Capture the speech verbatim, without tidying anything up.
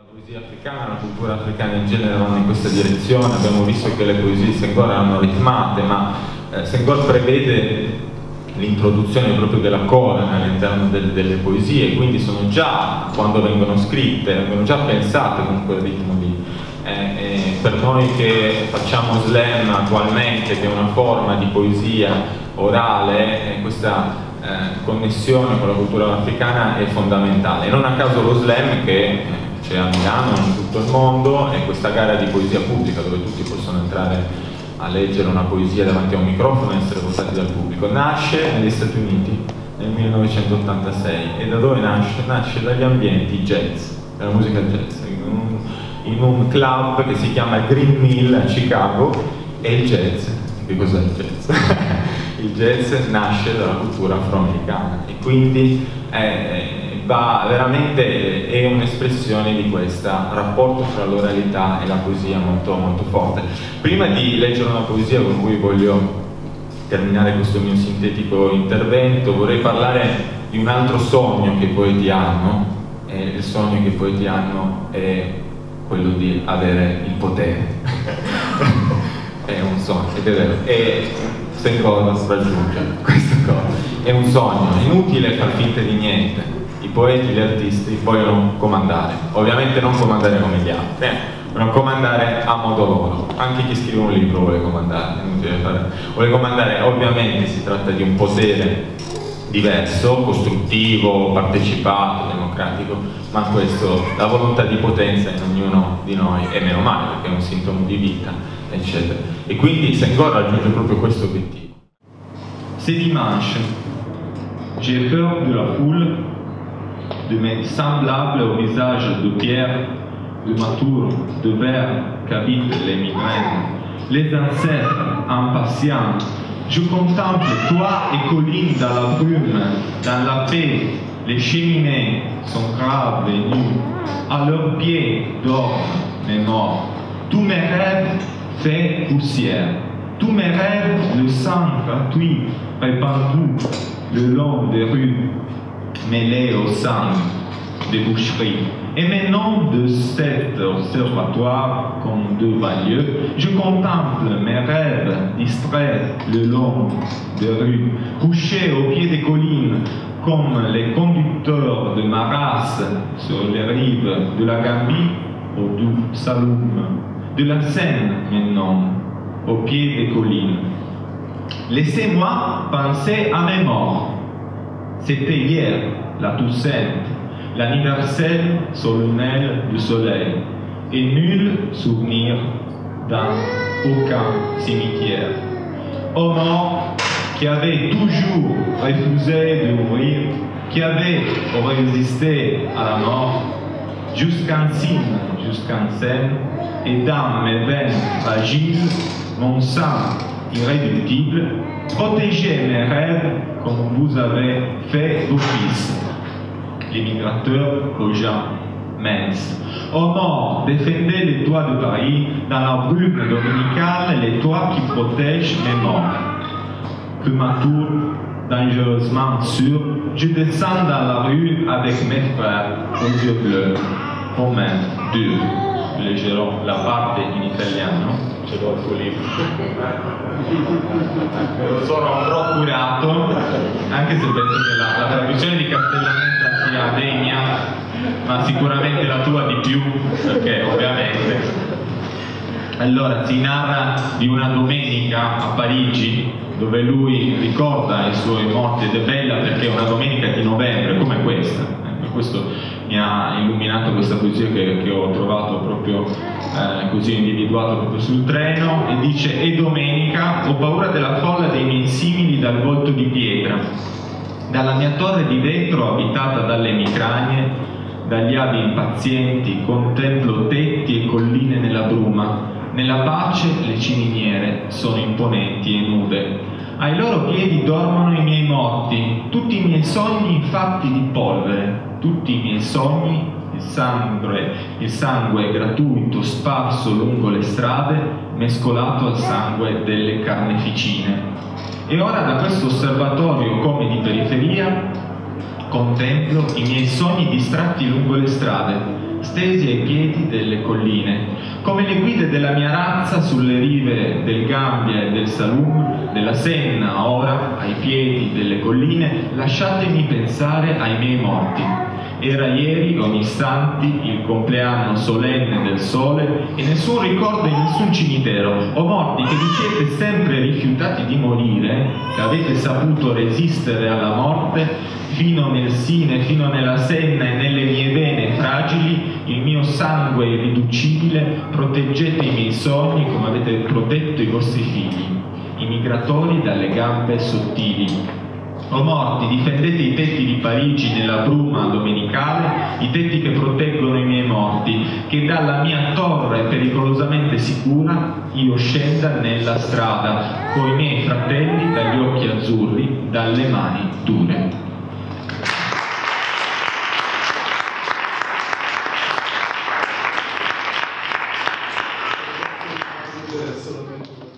poesia africana, la cultura africana in genere vanno in questa direzione. Abbiamo visto che le poesie di Senghor erano ritmate, ma eh, Senghor prevede l'introduzione proprio della corna all'interno del, delle poesie, quindi sono già, quando vengono scritte, vengono già pensate con quel ritmo lì. Eh, eh, per noi che facciamo slam attualmente, che è una forma di poesia orale, eh, questa eh, connessione con la cultura africana è fondamentale. Non a caso lo slam, che eh, c'è a Milano, in tutto il mondo, è questa gara di poesia pubblica dove tutti possono entrare a leggere una poesia davanti a un microfono e essere votati dal pubblico. Nasce negli Stati Uniti nel millenovecentottantasei. E da dove nasce? Nasce dagli ambienti jazz, della musica jazz, in un, in un club che si chiama Green Mill a Chicago. E il jazz, che cos'è il jazz? Il jazz nasce dalla cultura afroamericana e quindi è, va, veramente è un'espressione di questo rapporto tra l'oralità e la poesia molto, molto forte. Prima di leggere una poesia con cui voglio terminare questo mio sintetico intervento, vorrei parlare di un altro sogno che i poeti hanno, e il sogno che i poeti hanno è quello di avere il potere. È un sogno, ed è vero. E Senghor raggiunge questa cosa. È un sogno, è inutile far finta di niente. I poeti, gli artisti vogliono comandare, ovviamente non comandare come gli altri, eh, vogliono comandare a modo loro. Anche chi scrive un libro vuole comandare, fare. vuole comandare, ovviamente si tratta di un potere diverso, costruttivo, partecipato, democratico, ma questo, la volontà di potenza in ognuno di noi è meno male, perché è un sintomo di vita, eccetera. E quindi Senghor raggiunge proprio questo obiettivo. C'est dimanche. J'ai peur de la foule, de mes semblables au visage de pierre, de ma tour de verre qu'habitent les migraines, les ancêtres impatients. Je contemple toits et collines dans la brume, dans la paix. Les cheminées sont graves et nues. À leurs pieds dorment mes morts. Tous mes rêves fait poussière. Tous mes rêves, le sang gratuit répandu le long des rues, mêlé au sang des boucheries. Et maintenant de cet observatoire comme deux banlieues, je contemple mes rêves distraits le long des rues, couchés au pied des collines, comme les conducteurs de ma race sur les rives de la Gambie au doux Saloum, de la Seine maintenant, au pied des collines. Laissez-moi penser à mes morts. C'était hier, la Toussaint, l'anniversaire solennel du soleil, et nul souvenir dans aucun cimetière. Aux morts qui avaient toujours refusé de mourir, qui avaient résisté à la mort, jusqu'en Cine, jusqu'en Seine, et dans mes veines fragiles, mon sang irréductible, protégez mes rêves comme vous avez fait vos fils, les migrateurs aux gens minces. Aux morts, défendez les toits de Paris, dans la brume dominicale, les toits qui protègent mes morts. Que ma tour, dangereusement sûre, je descends dans la rue avec mes frères aux yeux bleus, aux mains dures. Leggerò la parte in italiano, ce l'ho al tuo libro. Sono procurato, anche se penso che la, la traduzione di Castellaneta sia degna, ma sicuramente la tua di più, perché ovviamente. Allora, si narra di una domenica a Parigi, dove lui ricorda i suoi morti, ed è bella perché è una domenica di novembre come questa. Eh, per questo mi ha illuminato questa poesia che, che ho trovato proprio eh, così individuato proprio sul treno, e dice: è domenica, ho paura della folla dei miei simili dal volto di pietra, dalla mia torre di vetro abitata dalle emicranie, dagli avi impazienti, contemplo tetti e colline nella bruma, nella pace le ciminiere sono imponenti e nude, ai loro piedi dormono i miei morti, tutti i miei sogni fatti di polvere, tutti i miei sogni, il sangue, il sangue gratuito sparso lungo le strade, mescolato al sangue delle carneficine. E ora da questo osservatorio come di periferia contemplo i miei sogni distratti lungo le strade, stesi ai piedi delle colline, come le guide della mia razza sulle rive del Gambia e del Salum, della Senna, ora ai piedi delle colline, lasciatemi pensare ai miei morti. Era ieri, ogni istanti, il compleanno solenne del sole e nessun ricordo in nessun cimitero. O morti che vi siete sempre rifiutati di morire, che avete saputo resistere alla morte, fino nel Sine, fino nella Senna e nelle mie vene fragili, il mio sangue irriducibile, proteggete i miei sogni come avete protetto i vostri figli, i migratori dalle gambe sottili. O morti, difendete i tetti di Parigi nella bruma domenicale, i tetti che proteggono i miei morti, che dalla mia torre pericolosamente sicura io scenda nella strada, coi miei fratelli dagli occhi azzurri, dalle mani dure. Solamente